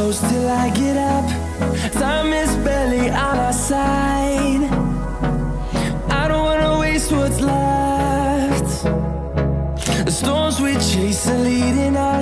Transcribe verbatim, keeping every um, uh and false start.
close till I get up. Time is barely on our side. I don't wanna waste what's left. The storms we chase are leading us.